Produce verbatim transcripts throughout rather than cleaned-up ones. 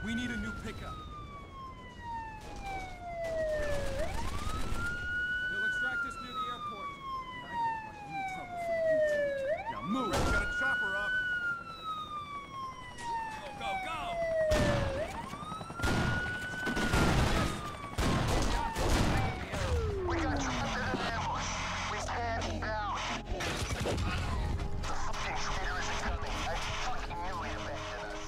We need a new pickup. They'll extract us near the airport. And I don't want any trouble from you two. Now move! We've got a chopper up. Go, go, go! We got trapped in an ambush. We stand down. The fucking speeder isn't coming. I fucking knew he'd abandon us.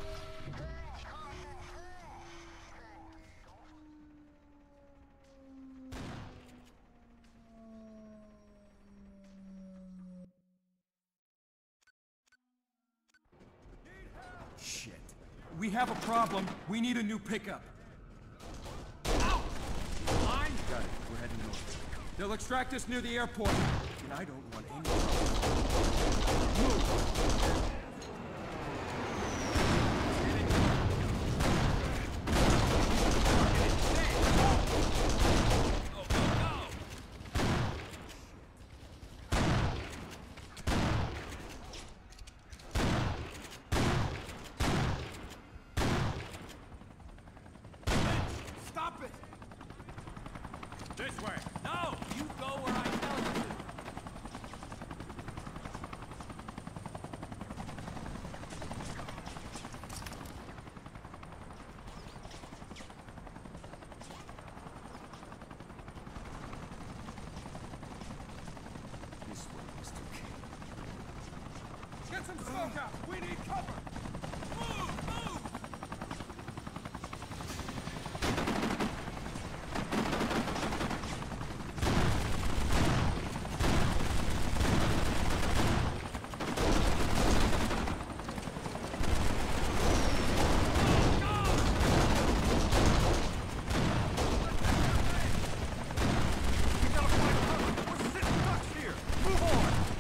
Shit. We have a problem. We need a new pickup. Ow! Line? Got it. We're heading north. They'll extract us near the airport. And I don't want any trouble. Move! Stop it! This way. No! You go where I tell you to. This way, Mister King. Get some smoke out! We need cover! Move! Move! We gotta find cover. We're sitting ducks here. Move on.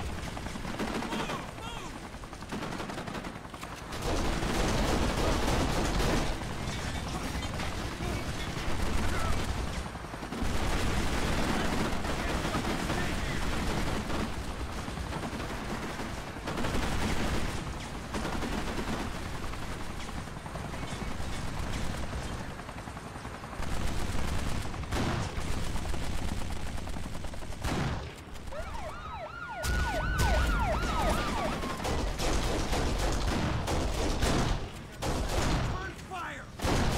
Turn fire!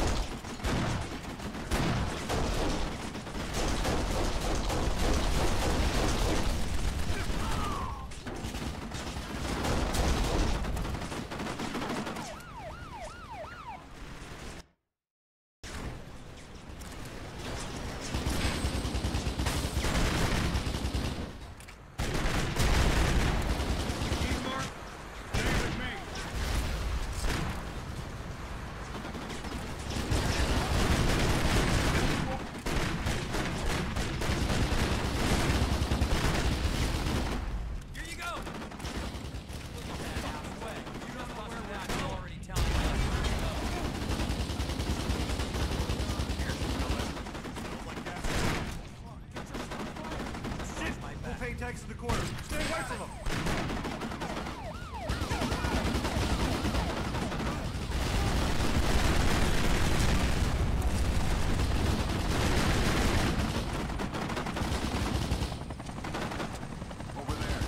Igor, stay with me. Here you go! You don't know where we're at. I'm already telling you. Shit! Propane tanks in the corner. Stay away from them! Over there.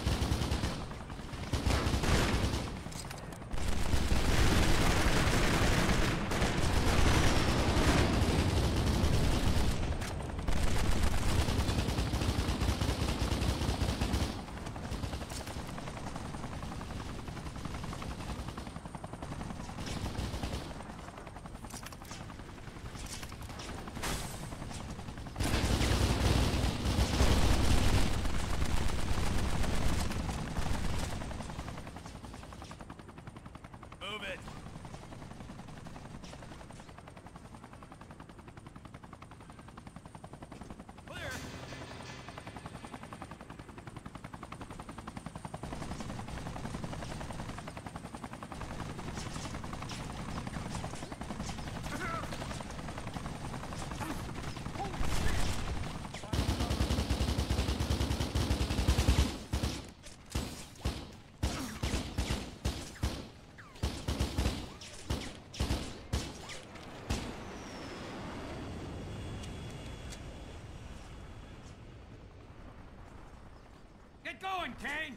Get going, Kane!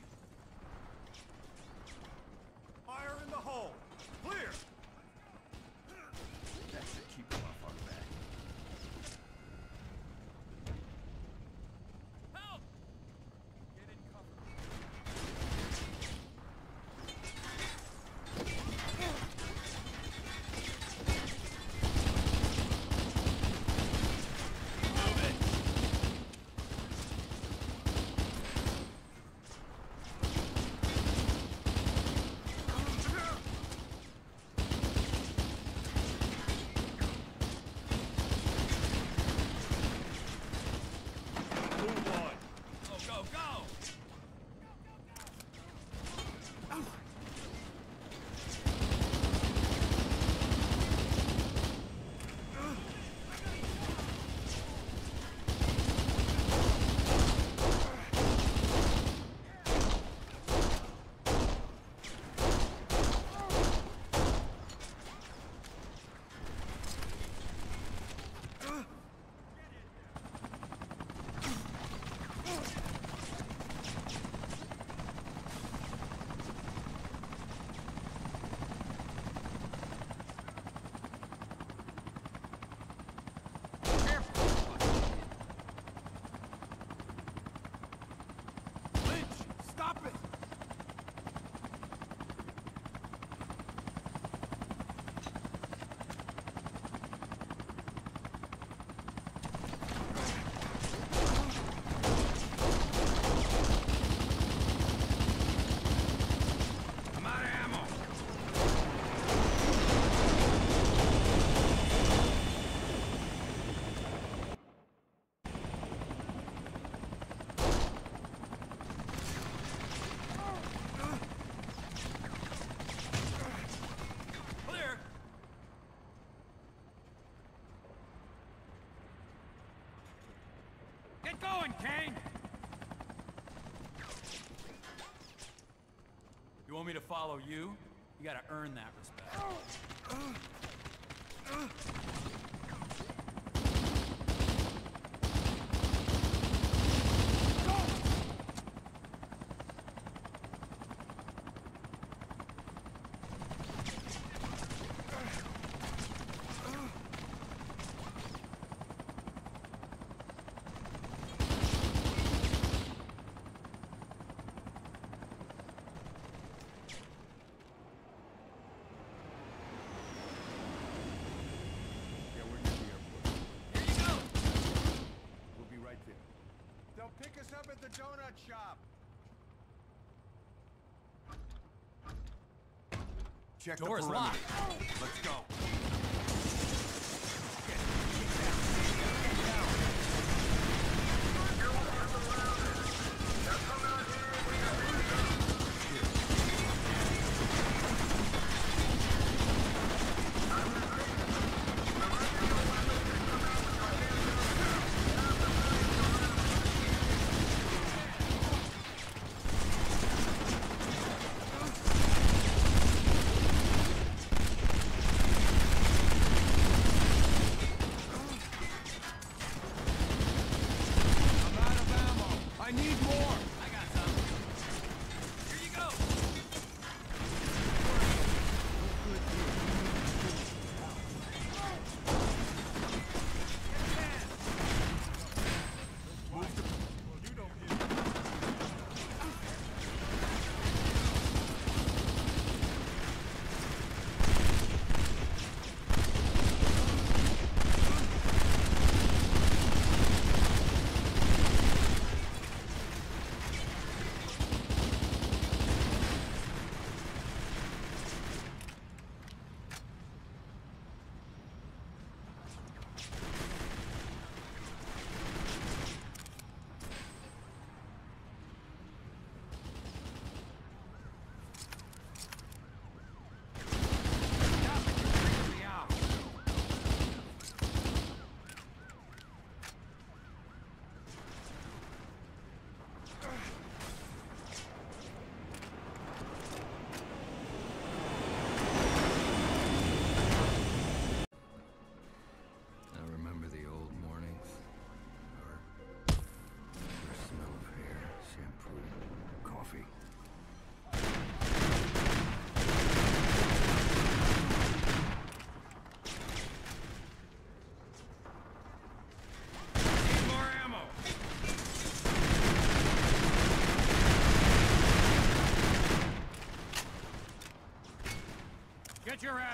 Fire in the hole! Clear! That should keep them off our back. Help! Get in cover. Move it! Move on! Go, go, go! Lynch, stop it! I'm out of ammo. Clear. Get going, Kane! You want me to follow you? You gotta earn that respect. Yeah, we're near the airport. Here you go! We'll be right there. They'll pick us up at the donut shop. Check Door's the perimeter. locked. Let's go.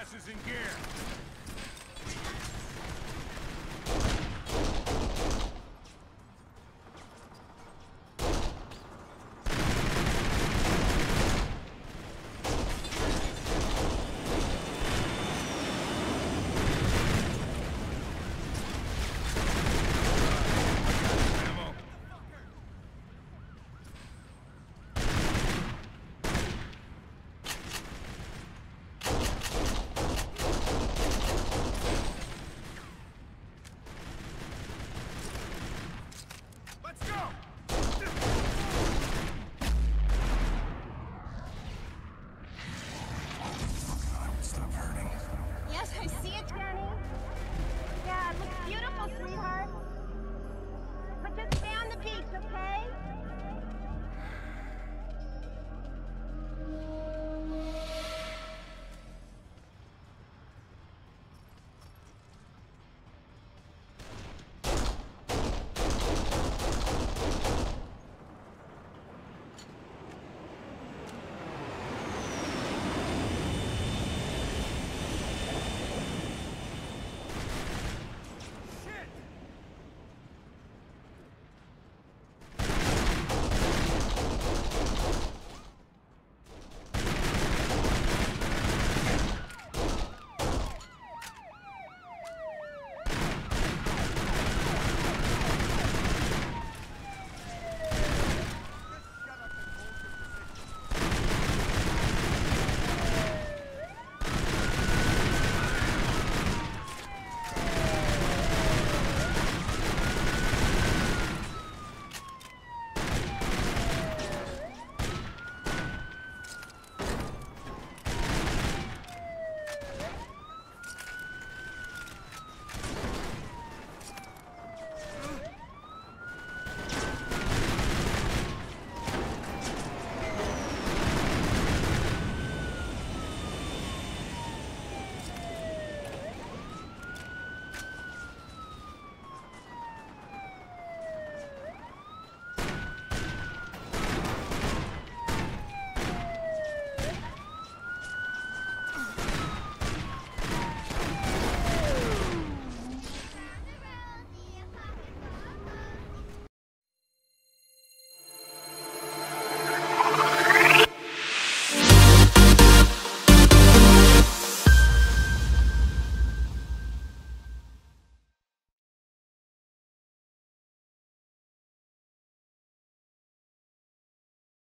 asses in gear!